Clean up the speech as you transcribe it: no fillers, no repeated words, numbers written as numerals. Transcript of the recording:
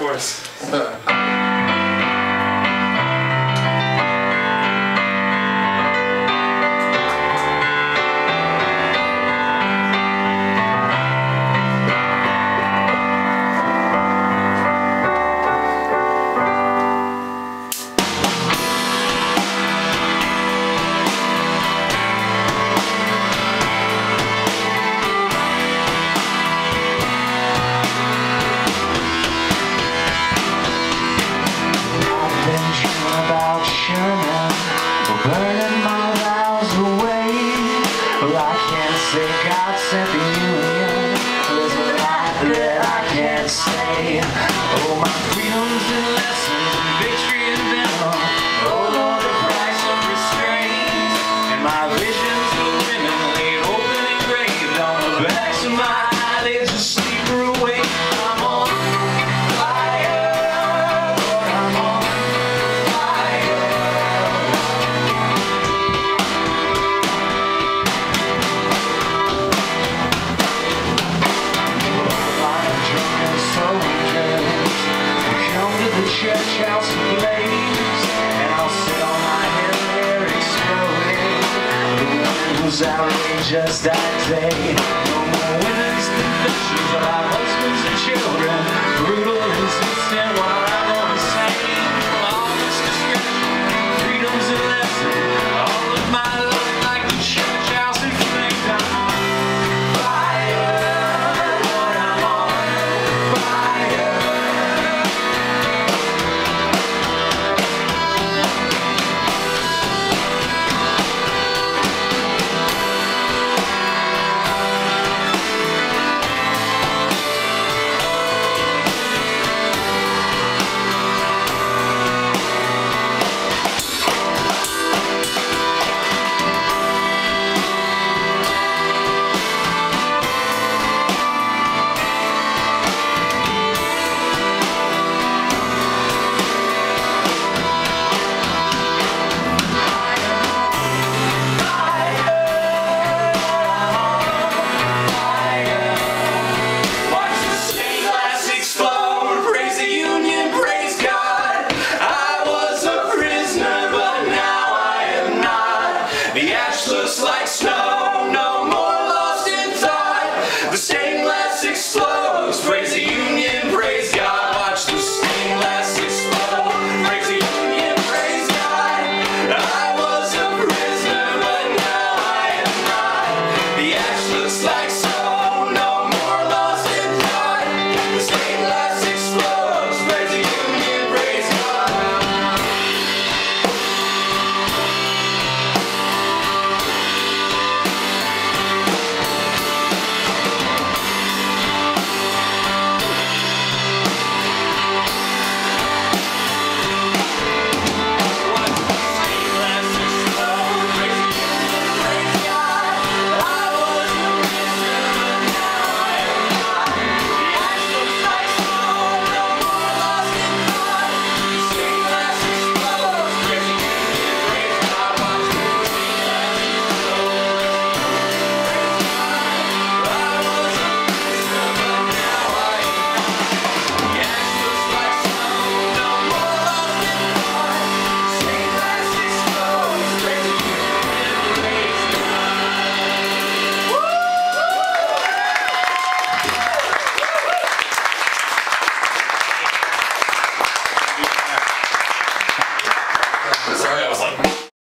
chorus. Burning my vows away. Well, I can't say God sent the union. There's a lot that I can't say. Oh, my freedoms and lessons and victory and venom. Oh, Lord, the price of restraint. And my visions of women laid open and engraved on the backs of my eyelids to sleep her away. I'm on fire, Lord, I'm on fire. Church house ablaze, and I'll sit on my head there exploding. The wind was outrageous that day. No more women's confessions of our husbands and children. Brutal, insistent, what I'm gonna say. All this discretion, freedoms and lessons, all of my life like the church house in flames. I'm on fire, Lord, I'm on fire. The ash looks like snow, no more lost in thought. The stained glass explodes, praise the Union, praise God. Watch the stained glass explode, praise the Union, praise God. I was a prisoner, but now I am not. The ash looks like snow, no more lost in thought. The stained glass explodes, praise the Union, praise God. Sorry, I was like...